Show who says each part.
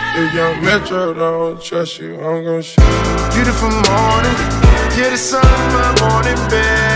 Speaker 1: If Young Metro don't trust you, I'm gon' shoot you.
Speaker 2: Beautiful morning, yeah, the sun in my morning bed.